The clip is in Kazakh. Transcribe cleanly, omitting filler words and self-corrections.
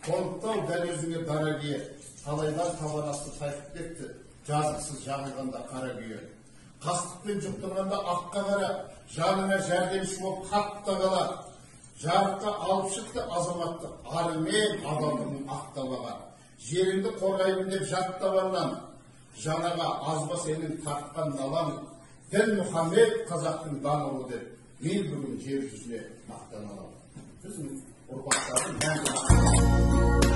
сондықтан дәл өзіңе дара кие, талайлар табанасты тайқып кетті, жазықсыз жағылғанда қара күйе. Қастықпен жұқтырғанда аққа қара, жанына жәрдемші болып қатты қалады. Жарыққа алып шықты азаматтық, арымен адалдығын ақталаға. Жеріңді қорғаймын деп жаттабаннан, жанаға азба сенің тартқан налаң. Дін Мұхаммед қазақтың дануы деп, ел бүгін жер жүзіне мақтан аламын. Біздің ұрпақтардың мәңгі